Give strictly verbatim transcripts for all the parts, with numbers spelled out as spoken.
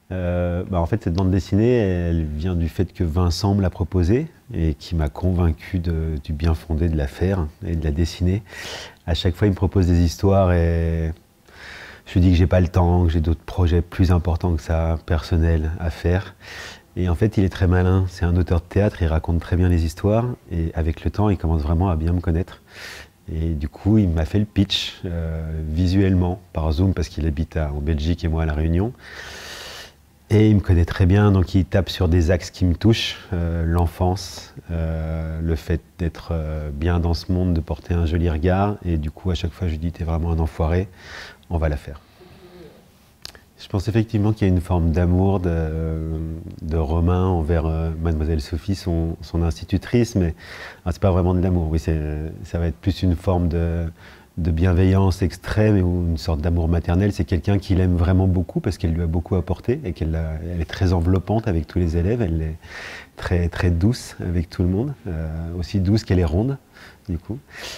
Euh, bah en fait, cette bande dessinée, elle vient du fait que Vincent me l'a proposée et qui m'a convaincu de, du bien fondé de la faire et de la dessiner. À chaque fois, il me propose des histoires et je lui dis que j'ai pas le temps, que j'ai d'autres projets plus importants que ça, personnels, à faire. Et en fait, il est très malin. C'est un auteur de théâtre, il raconte très bien les histoires et avec le temps, il commence vraiment à bien me connaître. Et du coup, il m'a fait le pitch euh, visuellement par Zoom parce qu'il habite à, en Belgique et moi à La Réunion. Et il me connaît très bien, donc il tape sur des axes qui me touchent, euh, l'enfance, euh, le fait d'être euh, bien dans ce monde, de porter un joli regard. Et du coup, à chaque fois, je lui dis, t'es vraiment un enfoiré, on va la faire. Je pense effectivement qu'il y a une forme d'amour de, de Romain envers euh, Mademoiselle Sophie, son, son institutrice, mais ah, c'est pas vraiment de l'amour. Oui, ça va être plus une forme de, de bienveillance extrême ou une sorte d'amour maternel. C'est quelqu'un qui l'aime vraiment beaucoup parce qu'elle lui a beaucoup apporté et qu'elle elle est très enveloppante avec tous les élèves. Elle est très, très douce avec tout le monde, euh, aussi douce qu'elle est ronde, du coup.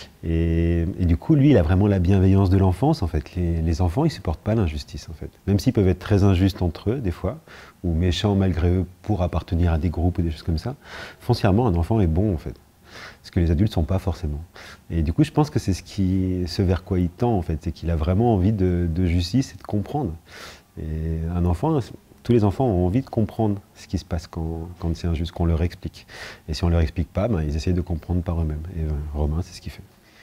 Et, et du coup, lui, il a vraiment la bienveillance de l'enfance, en fait. Les, les enfants, ils supportent pas l'injustice, en fait. Même s'ils peuvent être très injustes entre eux, des fois, ou méchants malgré eux pour appartenir à des groupes ou des choses comme ça, foncièrement, un enfant est bon, en fait. Ce que les adultes sont pas forcément. Et du coup, je pense que c'est ce, qui, ce vers quoi il tend, en fait. C'est qu'il a vraiment envie de, de justice et de comprendre. Et un enfant, tous les enfants ont envie de comprendre ce qui se passe quand, quand c'est injuste, qu'on leur explique. Et si on leur explique pas, ben, ils essayent de comprendre par eux-mêmes. Et euh, Romain, c'est ce qu'il fait.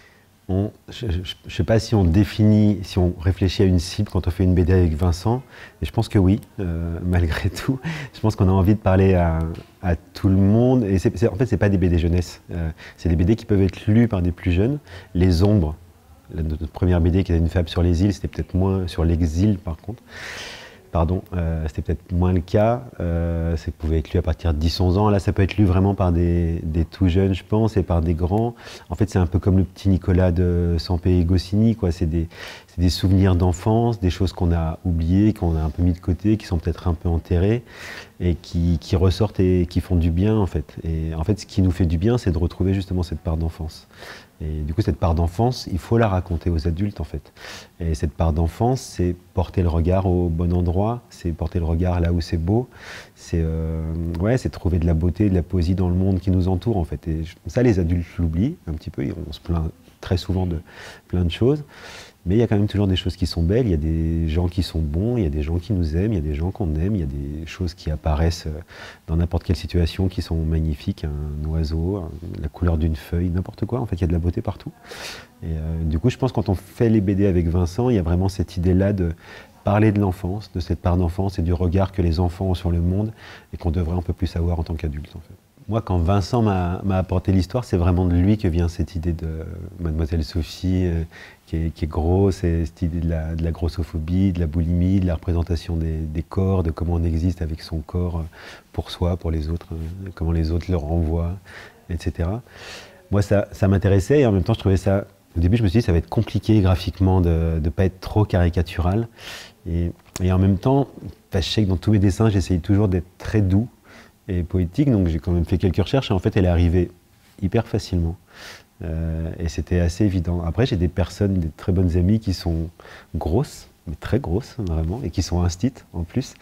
On, je ne sais pas si on définit, si on réfléchit à une cible quand on fait une B D avec Vincent, et je pense que oui, euh, malgré tout. Je pense qu'on a envie de parler à, à tout le monde. Et c'est, c'est, en fait, ce n'est pas des B D jeunesse, euh, c'est des B D qui peuvent être lus par des plus jeunes. Les Ombres, la, notre première B D qui était une fable sur les îles, c'était peut-être moins sur l'exil par contre. Pardon, euh, c'était peut-être moins le cas, euh, ça pouvait être lu à partir de dix onze ans, là ça peut être lu vraiment par des, des tout jeunes je pense, et par des grands. En fait c'est un peu comme le petit Nicolas de Sampé et Goscinny, quoi. C'est des, c'est des souvenirs d'enfance, des choses qu'on a oubliées, qu'on a un peu mis de côté, qui sont peut-être un peu enterrées, et qui, qui ressortent et qui font du bien en fait. Et en fait ce qui nous fait du bien, c'est de retrouver justement cette part d'enfance. Et du coup, cette part d'enfance, il faut la raconter aux adultes, en fait. Et cette part d'enfance, c'est porter le regard au bon endroit, c'est porter le regard là où c'est beau, c'est euh, ouais, c'est trouver de la beauté, de la poésie dans le monde qui nous entoure, en fait. Et ça, les adultes l'oublient un petit peu, on se plaint très souvent de plein de choses. Mais il y a quand même toujours des choses qui sont belles, il y a des gens qui sont bons, il y a des gens qui nous aiment, il y a des gens qu'on aime, il y a des choses qui apparaissent dans n'importe quelle situation qui sont magnifiques, un oiseau, la couleur d'une feuille, n'importe quoi, en fait il y a de la beauté partout. Et euh, du coup je pense que quand on fait les B D avec Vincent, il y a vraiment cette idée-là de parler de l'enfance, de cette part d'enfance et du regard que les enfants ont sur le monde et qu'on devrait un peu plus avoir en tant qu'adulte en fait. Moi, quand Vincent m'a apporté l'histoire, c'est vraiment de lui que vient cette idée de Mademoiselle Sophie, euh, qui, est, qui est grosse, et cette idée de la, de la grossophobie, de la boulimie, de la représentation des, des corps, de comment on existe avec son corps pour soi, pour les autres, euh, comment les autres le renvoient, et cetera. Moi, ça, ça m'intéressait et en même temps, je trouvais ça... Au début, je me suis dit ça va être compliqué graphiquement de ne pas être trop caricatural. Et, et en même temps, je sais que dans tous mes dessins, j'essaye toujours d'être très doux et poétique, donc j'ai quand même fait quelques recherches et en fait elle est arrivée hyper facilement euh, et c'était assez évident. Après j'ai des personnes, des très bonnes amies qui sont grosses, mais très grosses vraiment, et qui sont instites en plus,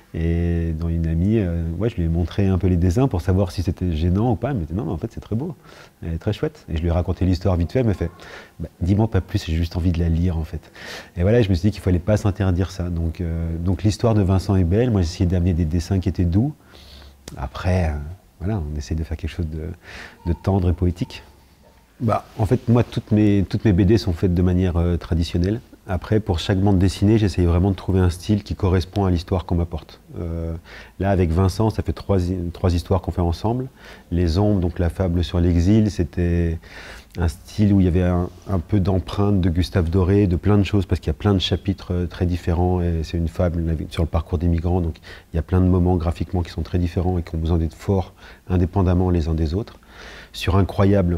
et dont une amie, euh, ouais, je lui ai montré un peu les dessins pour savoir si c'était gênant ou pas, elle me dit non mais en fait c'est très beau, elle est très chouette, et je lui ai raconté l'histoire vite fait, elle m'a fait bah, dis-moi pas plus, j'ai juste envie de la lire en fait. Et voilà, je me suis dit qu'il fallait pas s'interdire ça, donc, euh, donc l'histoire de Vincent est belle, moi j'ai essayé d'amener des dessins qui étaient doux. Après, euh, voilà, on essaie de faire quelque chose de, de tendre et poétique. Bah, en fait, moi, toutes mes, toutes mes B D sont faites de manière euh, traditionnelle. Après, pour chaque bande dessinée, j'essaye vraiment de trouver un style qui correspond à l'histoire qu'on m'apporte. Euh, là, avec Vincent, ça fait trois, trois histoires qu'on fait ensemble. Les Ombres, donc la fable sur l'exil, c'était un style où il y avait un, un peu d'empreinte de Gustave Doré, de plein de choses, parce qu'il y a plein de chapitres très différents, et c'est une fable sur le parcours des migrants, donc il y a plein de moments graphiquement qui sont très différents et qui ont besoin d'être forts indépendamment les uns des autres. Sur Incroyable,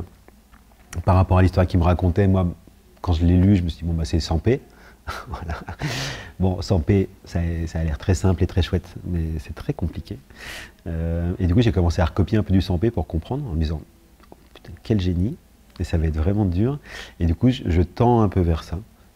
par rapport à l'histoire qu'il me racontait, moi, quand je l'ai lu, je me suis dit, bon, bah, c'est Sampé. Voilà. Bon, Sampé, ça, ça a l'air très simple et très chouette, mais c'est très compliqué. Euh, et du coup, j'ai commencé à recopier un peu du Sampé pour comprendre, en me disant, oh, putain, quel génie! Et ça va être vraiment dur. Et du coup, je, je tends un peu vers ça.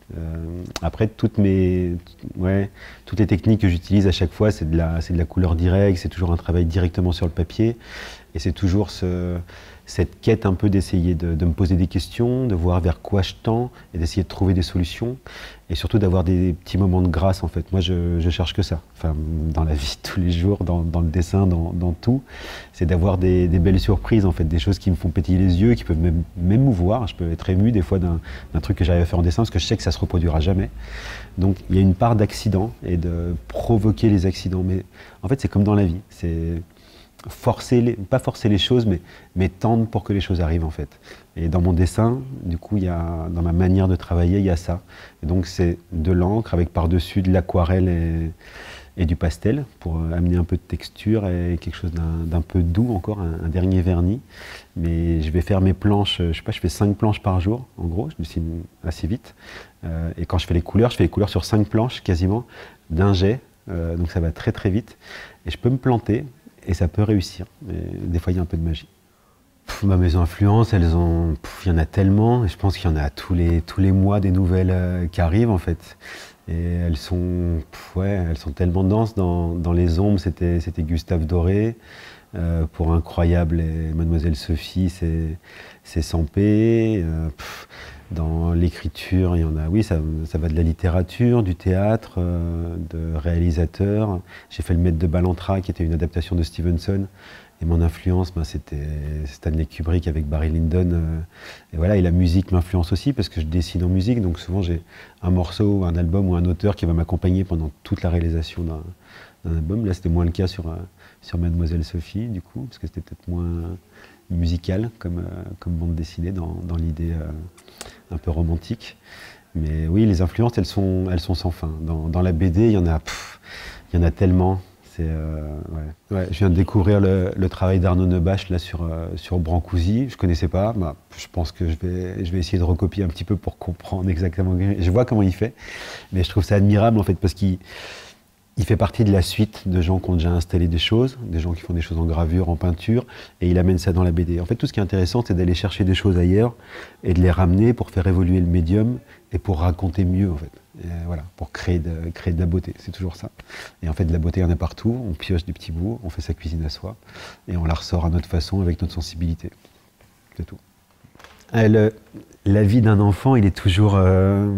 Euh, après, toutes mes, ouais, toutes les techniques que j'utilise à chaque fois, c'est de la, c'est de la couleur directe, c'est toujours un travail directement sur le papier, et c'est toujours ce, cette quête un peu d'essayer de, de me poser des questions, de voir vers quoi je tends, et d'essayer de trouver des solutions, et surtout d'avoir des petits moments de grâce en fait. Moi, je, je cherche que ça, enfin, dans la vie de tous les jours, dans, dans le dessin, dans, dans tout, c'est d'avoir des, des belles surprises en fait, des choses qui me font pétiller les yeux, qui peuvent même m'émouvoir. Je peux être ému des fois d'un truc que j'arrive à faire en dessin, parce que je sais que ça se reproduira jamais. Donc il y a une part d'accident et de provoquer les accidents, mais en fait c'est comme dans la vie, c'est forcer les, pas forcer les choses, mais, mais tendre pour que les choses arrivent en fait. Et dans mon dessin, du coup, il y a, dans ma manière de travailler, il y a ça. Et donc c'est de l'encre avec par-dessus de l'aquarelle et, et du pastel pour amener un peu de texture et quelque chose d'un peu doux encore, un, un dernier vernis. Mais je vais faire mes planches, je sais pas, je fais cinq planches par jour, en gros, je dessine assez vite. Euh, et quand je fais les couleurs, je fais les couleurs sur cinq planches quasiment, d'un jet, euh, donc ça va très très vite. Et je peux me planter. Et ça peut réussir. Et des fois, il y a un peu de magie. Pff, bah, mes influences, elles ont, pff, il y en a tellement. Et je pense qu'il y en a tous les, tous les mois des nouvelles euh, qui arrivent en fait. Et elles sont, pff, ouais, elles sont tellement denses. Dans, dans les ombres, c'était, c'était Gustave Doré. Euh, pour Incroyable et Mademoiselle Sophie, c'est, c'est Sampé. Euh, pff, dans l'écriture, il y en a, oui, ça, ça va de la littérature, du théâtre, euh, de réalisateurs. J'ai fait Le Maître de Ballantra, qui était une adaptation de Stevenson. Et mon influence, ben, c'était Stanley Kubrick avec Barry Lyndon. Euh, et voilà, et la musique m'influence aussi, parce que je dessine en musique. Donc souvent, j'ai un morceau, un album ou un auteur qui va m'accompagner pendant toute la réalisation d'un d'un album. Là, c'était moins le cas sur, euh, sur Mademoiselle Sophie, du coup, parce que c'était peut-être moins musical comme, euh, comme bande dessinée dans, dans l'idée euh, un peu romantique. Mais oui, les influences, elles sont, elles sont sans fin. Dans, dans la B D, il y en a, pff, il y en a tellement. C'est, euh, ouais. Ouais, je viens de découvrir le, le travail d'Arnaud Nebache là, sur, euh, sur Brancusi. Je ne connaissais pas. Bah, je pense que je vais, je vais essayer de recopier un petit peu pour comprendre exactement. Je vois comment il fait. Mais je trouve ça admirable, en fait, parce qu'il il fait partie de la suite de gens qui ont déjà installé des choses, des gens qui font des choses en gravure, en peinture, et il amène ça dans la B D. En fait, tout ce qui est intéressant, c'est d'aller chercher des choses ailleurs et de les ramener pour faire évoluer le médium et pour raconter mieux, en fait. Et voilà, pour créer de, créer de la beauté, c'est toujours ça. Et en fait, de la beauté, il y en a partout, on pioche des petits bouts, on fait sa cuisine à soi, et on la ressort à notre façon, avec notre sensibilité. C'est tout. Le, la vie d'un enfant, il est toujours... Euh,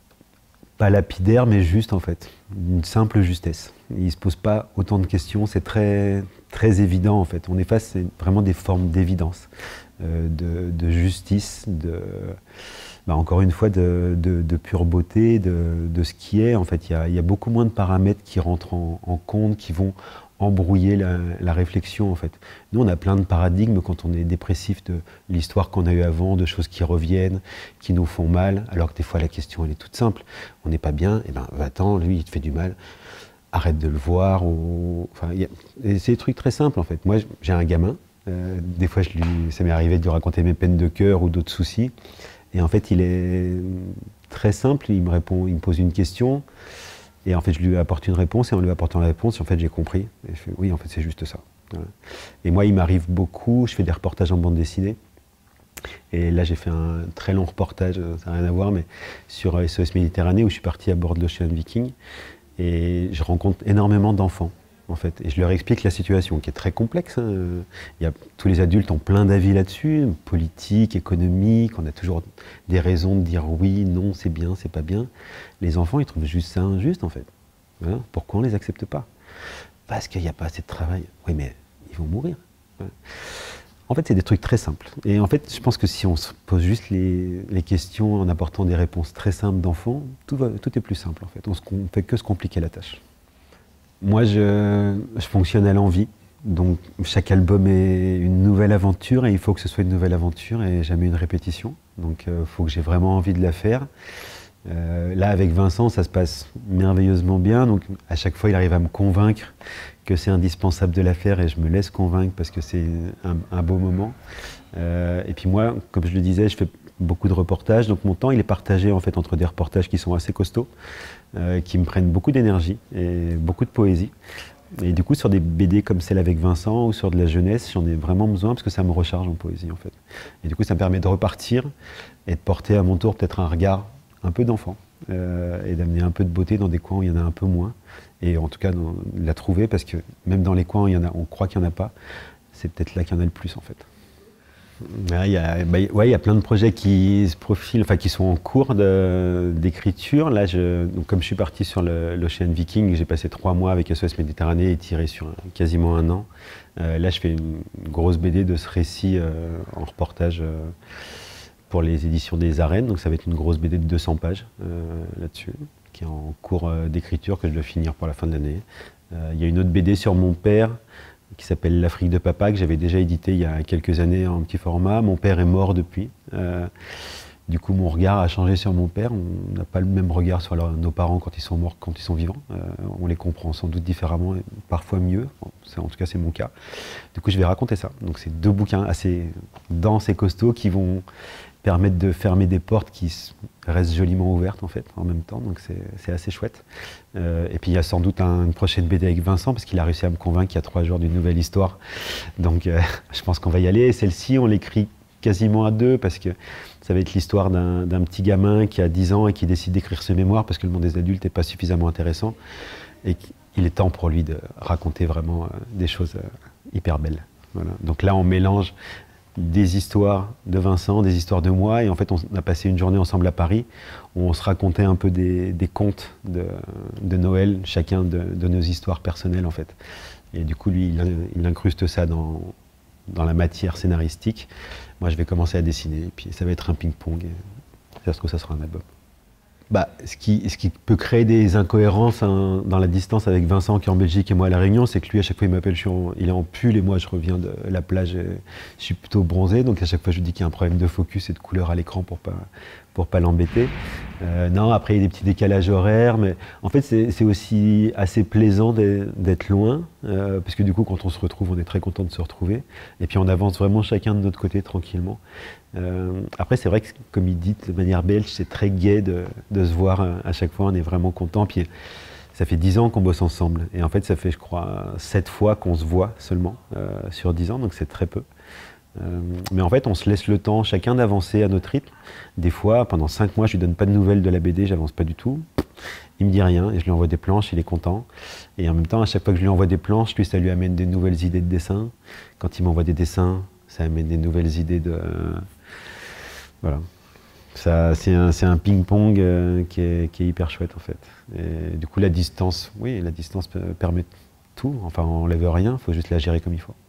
pas lapidaire, mais juste en fait, une simple justesse. Il ne se pose pas autant de questions, c'est très, très évident en fait. On est face à vraiment des formes d'évidence, euh, de, de justice, de, bah, encore une fois, de, de, de pure beauté, de, de ce qui est. En fait, il y a, y a beaucoup moins de paramètres qui rentrent en, en compte, qui vont embrouiller la, la réflexion en fait. Nous on a plein de paradigmes quand on est dépressif de l'histoire qu'on a eue avant, de choses qui reviennent, qui nous font mal, alors que des fois la question elle est toute simple. On n'est pas bien, et ben va-t'en, lui il te fait du mal, arrête de le voir. Ou... Enfin, c'est des trucs très simples en fait. Moi j'ai un gamin, euh, des fois je lui... ça m'est arrivé de lui raconter mes peines de cœur ou d'autres soucis, et en fait il est très simple, il me répond, il me pose une question. Et en fait, je lui apporte une réponse, et en lui apportant la réponse, en fait, j'ai compris. Et je fais, oui, en fait, c'est juste ça. Voilà. Et moi, il m'arrive beaucoup, je fais des reportages en bande dessinée. Et là, j'ai fait un très long reportage, ça n'a rien à voir, mais sur S O S Méditerranée, où je suis parti à bord de l'Ocean Viking. Et je rencontre énormément d'enfants, en fait. Et je leur explique la situation, qui est très complexe. Hein. Il y a, tous les adultes ont plein d'avis là-dessus, politique, économique, on a toujours des raisons de dire oui, non, c'est bien, c'est pas bien. Les enfants, ils trouvent juste ça injuste, en fait. Hein. Pourquoi on ne les accepte pas? Parce qu'il n'y a pas assez de travail. Oui, mais ils vont mourir. Hein. En fait, c'est des trucs très simples. Et en fait, je pense que si on se pose juste les, les questions en apportant des réponses très simples d'enfants, tout, va, tout est plus simple, en fait. On ne fait que se compliquer la tâche. Moi, je, je fonctionne à l'envie. Donc, chaque album est une nouvelle aventure, et il faut que ce soit une nouvelle aventure et jamais une répétition. Donc, il euh, faut que j'ai vraiment envie de la faire. Euh, là, avec Vincent, ça se passe merveilleusement bien. Donc, à chaque fois, il arrive à me convaincre que c'est indispensable de la faire, et je me laisse convaincre parce que c'est un, un beau moment. Euh, et puis moi, comme je le disais, je fais beaucoup de reportages. Donc, mon temps, il est partagé en fait entre des reportages qui sont assez costauds, euh, qui me prennent beaucoup d'énergie et beaucoup de poésie. Et du coup, sur des B D comme celle avec Vincent ou sur de la jeunesse, j'en ai vraiment besoin parce que ça me recharge en poésie, en fait. Et du coup, ça me permet de repartir et de porter à mon tour peut-être un regard un peu d'enfant euh, et d'amener un peu de beauté dans des coins où il y en a un peu moins. Et en tout cas, dans, de la trouver, parce que même dans les coins où il y en a, on croit qu'il n'y en a pas, c'est peut-être là qu'il y en a le plus en fait. Ouais, il y a, bah, ouais, il y a plein de projets qui se profilent, enfin qui sont en cours d'écriture. Là, je, donc, comme je suis parti sur l'Ocean Viking, j'ai passé trois mois avec S O S Méditerranée et tiré sur quasiment un an. Euh, là, je fais une, une grosse B D de ce récit euh, en reportage euh, pour les éditions des Arènes. Donc ça va être une grosse B D de deux cents pages euh, là-dessus, qui est en cours euh, d'écriture, que je dois finir pour la fin de l'année. Euh, il y a une autre B D sur mon père, qui s'appelle L'Afrique de Papa, que j'avais déjà édité il y a quelques années en petit format. Mon père est mort depuis. Euh, du coup, mon regard a changé sur mon père. On n'a pas le même regard sur leur, nos parents quand ils sont morts, quand ils sont vivants. Euh, on les comprend sans doute différemment, et parfois mieux. Bon, en tout cas, c'est mon cas. Du coup, je vais raconter ça. Donc, c'est deux bouquins assez denses et costauds qui vont permettre de fermer des portes qui restent joliment ouvertes en fait, en même temps, donc c'est assez chouette. Euh, et puis il y a sans doute un, une prochaine B D avec Vincent, parce qu'il a réussi à me convaincre il y a trois jours d'une nouvelle histoire, donc euh, je pense qu'on va y aller. Celle-ci, on l'écrit quasiment à deux, parce que ça va être l'histoire d'un d'un petit gamin qui a dix ans et qui décide d'écrire ses mémoires, parce que le monde des adultes n'est pas suffisamment intéressant, et il est temps pour lui de raconter vraiment euh, des choses euh, hyper belles. Voilà. Donc là, on mélange des histoires de Vincent, des histoires de moi, et en fait on a passé une journée ensemble à Paris où on se racontait un peu des, des contes de, de Noël, chacun de, de nos histoires personnelles en fait. Et du coup lui il, il incruste ça dans, dans la matière scénaristique. Moi je vais commencer à dessiner, et puis ça va être un ping-pong, et ça se trouve ça sera un album. Bah, ce, qui, ce qui peut créer des incohérences hein, dans la distance avec Vincent qui est en Belgique et moi à La Réunion, c'est que lui à chaque fois il m'appelle, il est en pull et moi je reviens de la plage et je suis plutôt bronzé, donc à chaque fois je lui dis qu'il y a un problème de focus et de couleur à l'écran pour pas, pour pas l'embêter. Euh, non, après il y a des petits décalages horaires, mais en fait c'est aussi assez plaisant d'être loin, euh, parce que du coup quand on se retrouve on est très content de se retrouver, et puis on avance vraiment chacun de notre côté tranquillement. Euh, après c'est vrai que comme il dit de manière belge, c'est très gai de, de se voir à chaque fois, on est vraiment content. Puis ça fait dix ans qu'on bosse ensemble, et en fait ça fait je crois sept fois qu'on se voit seulement euh, sur dix ans, donc c'est très peu. Euh, mais en fait on se laisse le temps chacun d'avancer à notre rythme. Des fois pendant cinq mois je lui donne pas de nouvelles de la B D, j'avance pas du tout, il me dit rien et je lui envoie des planches, il est content, et en même temps à chaque fois que je lui envoie des planches, lui ça lui amène des nouvelles idées de dessin. Quand il m'envoie des dessins, ça amène des nouvelles idées de... Voilà. C'est un, un ping-pong euh, qui, qui est hyper chouette en fait. Et du coup la distance, oui, la distance permet tout, enfin on n'enlève rien, il faut juste la gérer comme il faut.